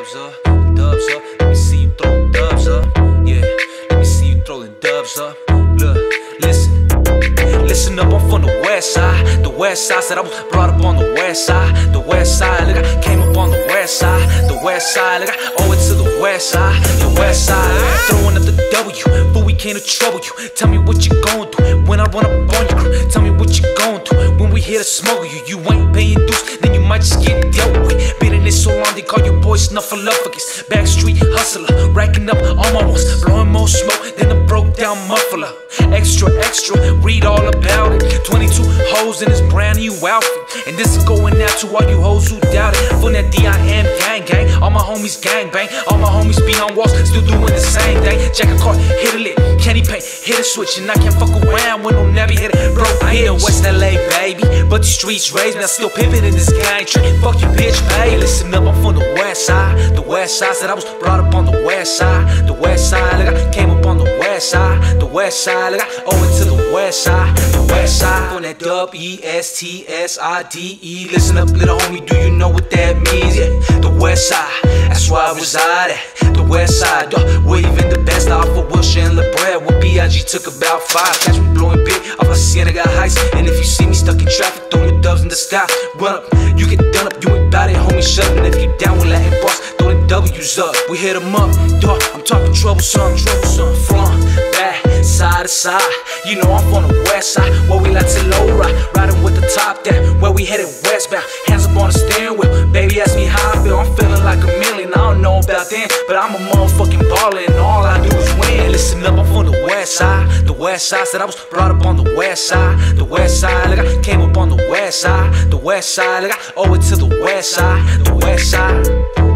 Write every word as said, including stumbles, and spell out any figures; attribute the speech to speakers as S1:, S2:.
S1: dubs up, dubs up. Let me see you throwing dubs up. Yeah, let me see you throwing dubs up. Look, listen, listen up. I'm from the west side. The west side said I was brought up on the west side. The west side, look, I came up on the west side. The west side, look, I owe it to the west side. The west side, throwing up the W, but we came to trouble you. Tell me what you gon' do when I run up on your crew. Tell me what you gon' do when we here to smuggle you. You ain't paying dues, then you might just get dealt with. Been in this so long, they call you boy Snuffleupagus. Backstreet hustler, racking up all my ones, blowing more smoke than a broke down muffler. Extra, extra, read all about it. twenty-two hoes in this brand new outfit, and this is going out to all you hoes who doubt it. From that D I M gang gang, all my homies gang bang, all my homies behind walls still doing the same thing. Jack a car, hit a lick, candy paint, hit a switch, and I can't fuck around with no never hit it. Bro, I ain't in West L A, baby, but the streets raised me. I still pivot in this gang trick. Fuck you, bitch, baby. Listen up, I'm from the west side. The west side said I was brought up on the west side. The west side, look, I came up on the west side. The west side, look, I owe it to the west side. The west side, on that W E S T S I D E. Listen up, little homie, do you know what that means? Yeah, the west side, that's where I reside at. The west side, dawg, we're even the best off of Wilshire and LeBret. Where B I G took about five. Catch me blowing big off my Cienega Heights. And if you see me stuck in traffic, throw your doves in the sky. Run up, you get done up, you ain't bout it, homie, shut up. And if you down with Latin boss, throw the W's up. We hit them up, dawg, I'm talking troublesome, troublesome. Front, back, side to side. You know I'm from the west side, where we like to low ride. Riding with the top down, where we headed westbound. Hands up on the steering wheel, baby ask me how I feel. I'm feeling like a million, I don't know about them, but I'm a motherfucking baller and all I do is win. Listen up, I'm from the west side. The west side said I was brought up on the west side. The west side, look, I came up on the west side. The west side, look, I owe it to the west side. The west side.